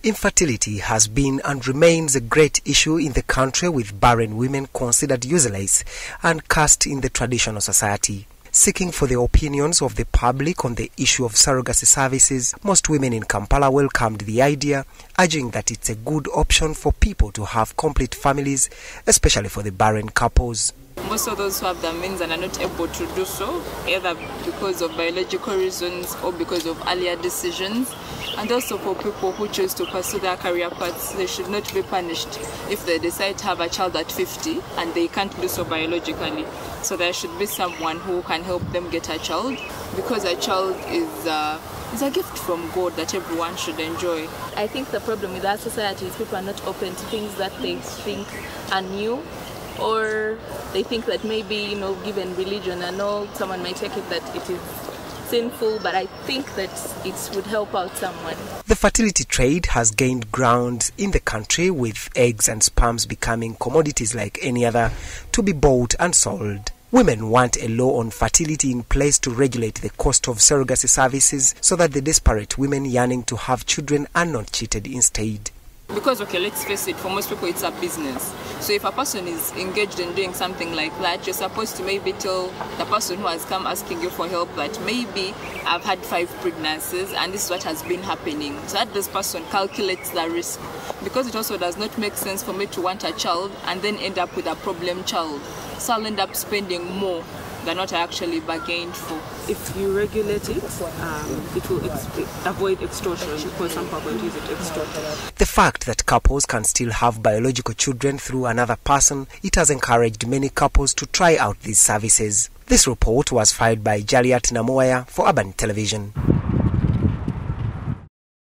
Infertility has been and remains a great issue in the country, with barren women considered useless and cast in the traditional society. Seeking for the opinions of the public on the issue of surrogacy services, most women in Kampala welcomed the idea, urging that it's a good option for people to have complete families, especially for the barren couples. Most of those who have the means and are not able to do so, either because of biological reasons or because of earlier decisions. And also for people who choose to pursue their career paths, they should not be punished if they decide to have a child at 50 and they can't do so biologically. So there should be someone who can help them get a child, because a child is a gift from God that everyone should enjoy. I think the problem with our society is people are not open to things that they think are new, or they think that maybe, given religion and all, someone might take it that it is sinful, but I think that it would help out someone. The fertility trade has gained ground in the country, with eggs and sperms becoming commodities like any other to be bought and sold. Women want a law on fertility in place to regulate the cost of surrogacy services so that the desperate women yearning to have children are not cheated instead. Because, let's face it, for most people it's a business. So if a person is engaged in doing something like that, you're supposed to maybe tell the person who has come asking you for help that maybe I've had 5 pregnancies and this is what has been happening. So that this person calculates the risk. Because it also does not make sense for me to want a child and then end up with a problem child. So I'll end up spending more than what I actually bargained for. If you regulate it, it will avoid extortion, because some people are going to use it to extort. The fact that couples can still have biological children through another person, it has encouraged many couples to try out these services. This report was filed by Jaliat Namoya for Urban Television.